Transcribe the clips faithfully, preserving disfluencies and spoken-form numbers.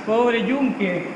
Pobre yunque.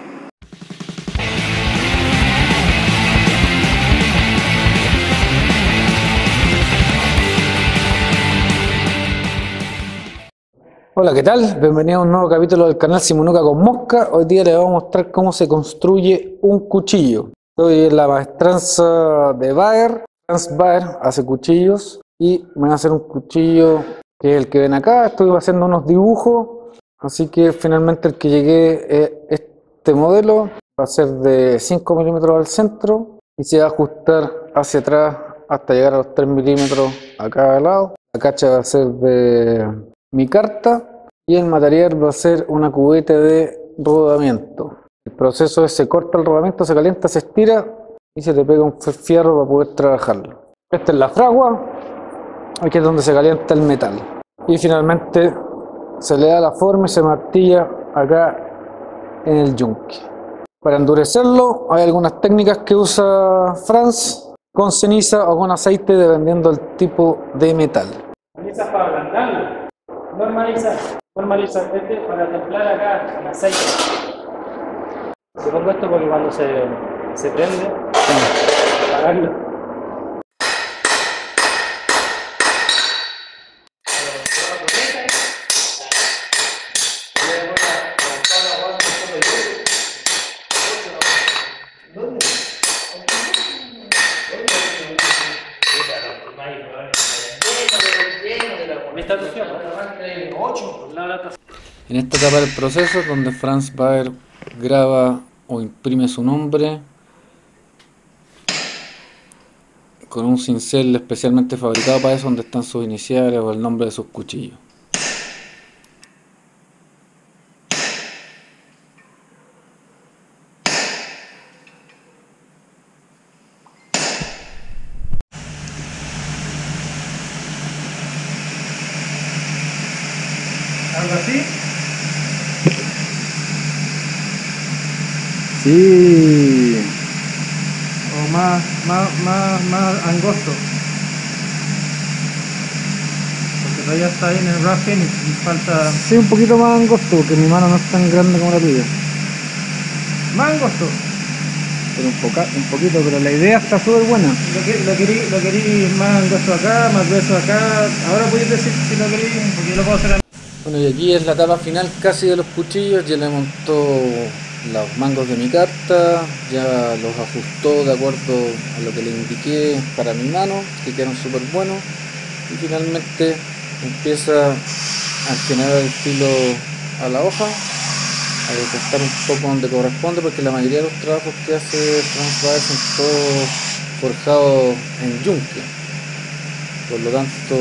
Hola, ¿qué tal? Bienvenido a un nuevo capítulo del canal Simonuca con Mosca. Hoy día les voy a mostrar cómo se construye un cuchillo. Estoy en la maestranza de Baer. Franz Baer hace cuchillos y me va a hacer un cuchillo que es el que ven acá. Estoy haciendo unos dibujos, así que finalmente el que llegué es este modelo. Va a ser de cinco milímetros al centro y se va a ajustar hacia atrás hasta llegar a los tres milímetros a cada lado. La cacha va a ser de micarta y el material va a ser una cubeta de rodamiento. El proceso es: se corta el rodamiento, se calienta, se estira y se te pega un fierro para poder trabajarlo. Esta es la fragua, aquí es donde se calienta el metal y finalmente se le da la forma y se martilla acá en el yunque. Para endurecerlo hay algunas técnicas que usa Franz, con ceniza o con aceite dependiendo del tipo de metal. Ceniza para ablandarlo. Normaliza, normaliza este para templar acá el aceite. Se pongo esto porque cuando se, se prende, apagarlo. En esta etapa del proceso es donde Franz Baer graba o imprime su nombre con un cincel especialmente fabricado para eso, donde están sus iniciales o el nombre de sus cuchillos. Algo así. Sí. O más, más, más, más angosto. Porque todavía está ahí en el rough finish y falta. Sí, un poquito más angosto, porque mi mano no es tan grande como la tuya. Más angosto. Pero un, poca, un poquito, pero la idea está súper buena. Lo, que, lo, querí, lo querí más angosto acá, más grueso acá. Ahora podéis decir si lo querí, porque yo lo puedo hacer a... Bueno, y aquí es la etapa final casi de los cuchillos. Ya le montó los mangos de micarta, ya los ajustó de acuerdo a lo que le indiqué para mi mano, que quedaron súper buenos, y finalmente empieza a generar el filo a la hoja, a desgastar un poco donde corresponde, porque la mayoría de los trabajos que hace Franz Baer son todos forjados en yunque. Por lo tanto,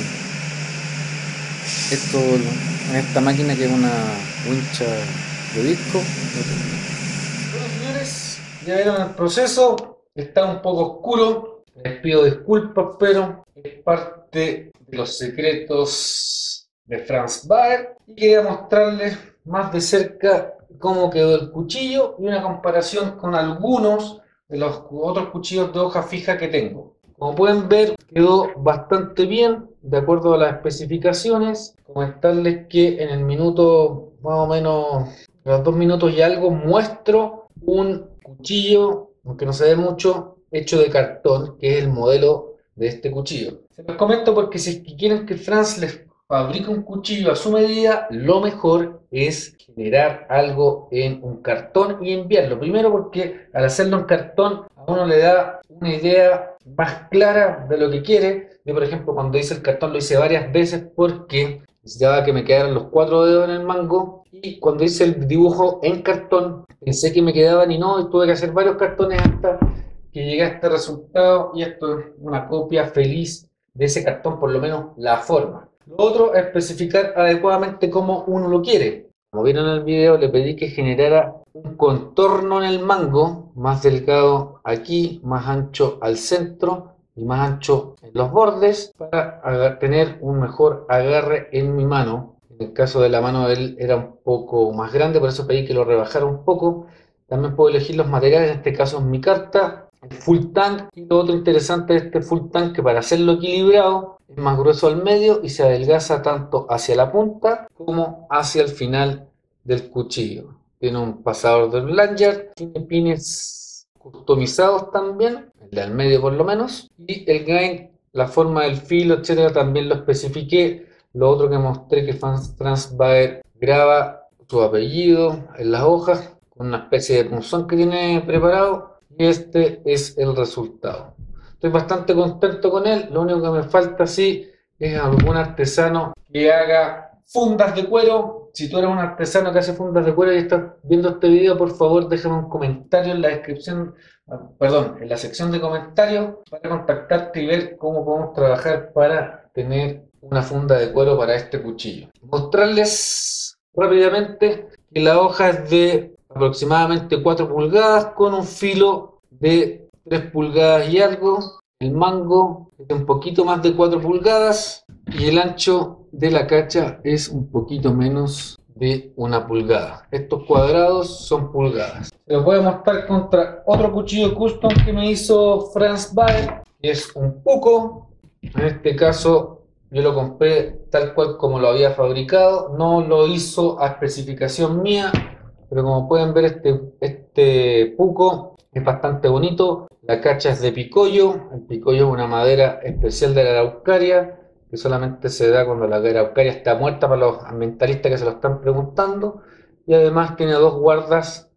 esto en esta máquina, que es una wincha de disco. Bueno, señores, ya vieron el proceso. Está un poco oscuro, les pido disculpas, pero es parte de los secretos de Franz Baer y quería mostrarles más de cerca cómo quedó el cuchillo y una comparación con algunos de los otros cuchillos de hoja fija que tengo. Como pueden ver, quedó bastante bien de acuerdo a las especificaciones. Comentarles que en el minuto más o menos, los dos minutos y algo, muestro un cuchillo, aunque no se ve mucho, hecho de cartón, que es el modelo de este cuchillo. Se los comento porque si es que quieren que Franz les fabrique un cuchillo a su medida, lo mejor es generar algo en un cartón y enviarlo. Primero porque al hacerlo en cartón a uno le da una idea más clara de lo que quiere. Yo, por ejemplo, cuando hice el cartón lo hice varias veces porque necesitaba que me quedaran los cuatro dedos en el mango, y cuando hice el dibujo en cartón pensé que me quedaban y no, y tuve que hacer varios cartones hasta que llegué a este resultado, y esto es una copia feliz de ese cartón, por lo menos la forma. Lo otro es especificar adecuadamente cómo uno lo quiere. Como vieron en el video, le pedí que generara un contorno en el mango, más delgado aquí, más ancho al centro y más ancho en los bordes, para tener un mejor agarre en mi mano. En el caso de la mano de él era un poco más grande, por eso pedí que lo rebajara un poco. También puedo elegir los materiales, en este caso es micarta, el full tank, y lo otro interesante de este full tank, que para hacerlo equilibrado es más grueso al medio y se adelgaza tanto hacia la punta como hacia el final del cuchillo. tiene un pasador de lanyard, tiene pines customizados también, el de al medio por lo menos, y el grind, la forma del filo, etcétera, también lo especifiqué. Lo otro que mostré que Franz Baer graba su apellido en las hojas con una especie de punzón que tiene preparado, y este es el resultado. Estoy bastante contento con él. Lo único que me falta sí es algún artesano que haga fundas de cuero. Si tú eres un artesano que hace fundas de cuero y estás viendo este video, por favor déjame un comentario en la descripción, perdón, en la sección de comentarios, para contactarte y ver cómo podemos trabajar para tener una funda de cuero para este cuchillo. Mostrarles rápidamente que la hoja es de aproximadamente cuatro pulgadas con un filo de tres pulgadas y algo. El mango es de un poquito más de cuatro pulgadas y el ancho de la cacha es un poquito menos de una pulgada. Estos cuadrados son pulgadas. Les voy a mostrar contra otro cuchillo custom que me hizo Franz Baer, que es un Puco. En este caso yo lo compré tal cual como lo había fabricado, no lo hizo a especificación mía, pero como pueden ver este, este Puco es bastante bonito. La cacha es de picollo. El picollo es una madera especial de la araucaria que solamente se da cuando la araucaria está muerta, para los ambientalistas que se lo están preguntando, y además tiene dos guardas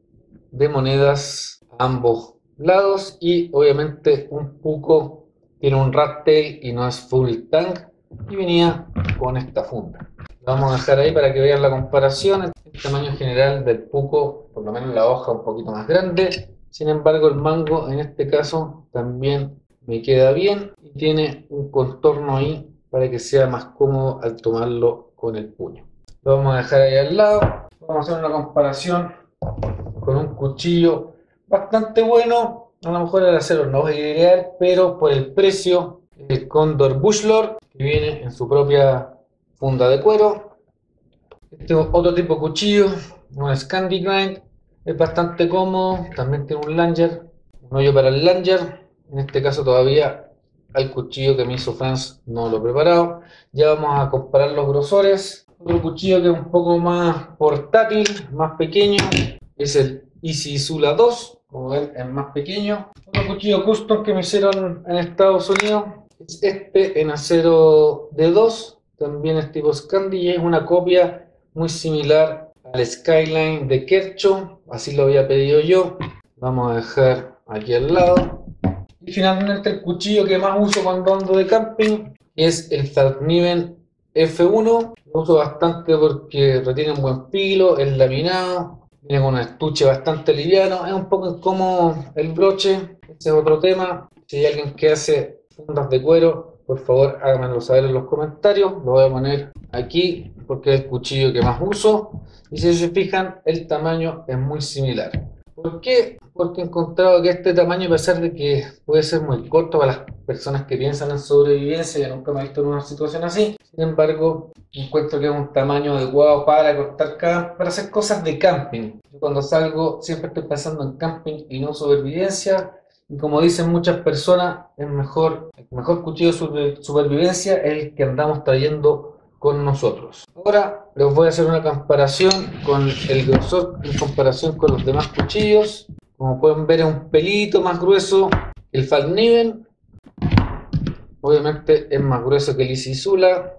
de monedas a ambos lados, y obviamente un Puco tiene un rat tail y no es full tank, y venía con esta funda. Lo vamos a dejar ahí para que vean la comparación. El tamaño general del Puco, por lo menos la hoja un poquito más grande, sin embargo el mango en este caso también me queda bien y tiene un contorno ahí para que sea más cómodo al tomarlo con el puño. Lo vamos a dejar ahí al lado. Vamos a hacer una comparación con un cuchillo bastante bueno. A lo mejor el acero no es ideal, pero por el precio, el Condor Bushlor, que viene en su propia funda de cuero. Este otro tipo de cuchillo, un Scandi Grind, es bastante cómodo. También tiene un lanyard, un hoyo para el lanyard. En este caso todavía al cuchillo que me hizo Franz no lo he preparado. Ya vamos a comparar los grosores. Otro cuchillo que es un poco más portátil, más pequeño, es el Easy Zula dos. Como ven, es más pequeño. Otro cuchillo custom que me hicieron en Estados Unidos es este en acero D dos. También es tipo Scandi y es una copia muy similar al Skyline de Kershaw. Así lo había pedido yo. Vamos a dejar aquí al lado. Y finalmente el cuchillo que más uso cuando ando de camping es el Zarkniven F uno. Lo uso bastante porque retiene un buen filo, es laminado, viene con un estuche bastante liviano, es un poco incómodo el broche. Ese es otro tema. Si hay alguien que hace fundas de cuero, por favor háganmelo saber en los comentarios. Lo voy a poner aquí porque es el cuchillo que más uso. Y si se fijan, el tamaño es muy similar. ¿Por qué? Porque he encontrado que este tamaño, a pesar de que puede ser muy corto para las personas que piensan en sobrevivencia, yo nunca me he visto en una situación así, sin embargo, encuentro que es un tamaño adecuado para cortar, para hacer cosas de camping. Yo cuando salgo siempre estoy pensando en camping y no sobrevivencia, y como dicen muchas personas, es mejor, el mejor cuchillo de supervivencia es el que andamos trayendo con nosotros. Ahora les voy a hacer una comparación con el grosor en comparación con los demás cuchillos. Como pueden ver, es un pelito más grueso que el Zarkniven. Obviamente es más grueso que el Easy Zula,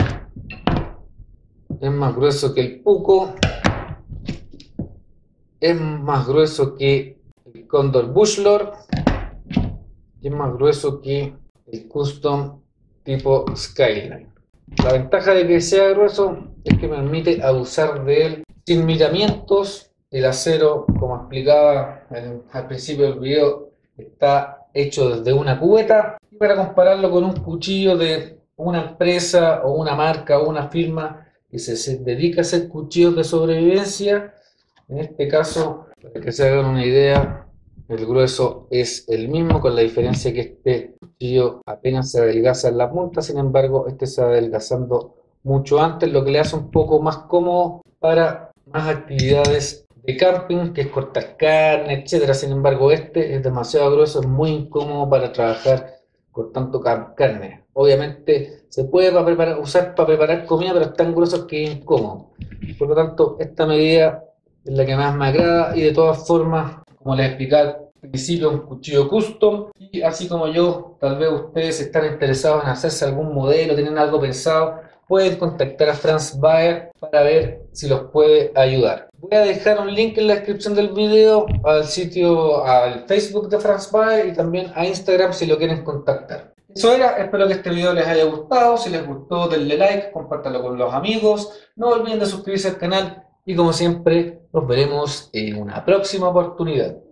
es más grueso que el Puco, es más grueso que el Condor Bushlor y es más grueso que el Custom tipo Skyline. La ventaja de que sea grueso es que me permite abusar de él sin miramientos. El acero, como explicaba en, al principio del video, está hecho desde una cubeta. Y para compararlo con un cuchillo de una empresa o una marca o una firma que se, se dedica a hacer cuchillos de sobrevivencia, en este caso, para que se hagan una idea, el grueso es el mismo, con la diferencia que este cuchillo apenas se adelgaza en la punta. Sin embargo, este se va adelgazando mucho antes, lo que le hace un poco más cómodo para más actividades de camping, que es cortar carne, etcétera. Sin embargo, este es demasiado grueso, es muy incómodo para trabajar cortando carne. Obviamente se puede para preparar, usar para preparar comida, pero es tan grueso que es incómodo. Por lo tanto, esta medida es la que más me agrada y de todas formas, como les expliqué al principio, un cuchillo custom y así como yo, tal vez ustedes están interesados en hacerse algún modelo, tienen algo pensado, pueden contactar a Franz Baer para ver si los puede ayudar. Voy a dejar un link en la descripción del video al sitio, al Facebook de Franz Baer y también a Instagram si lo quieren contactar. Eso era, espero que este video les haya gustado, si les gustó denle like, compártanlo con los amigos, no olviden de suscribirse al canal y como siempre nos veremos en una próxima oportunidad.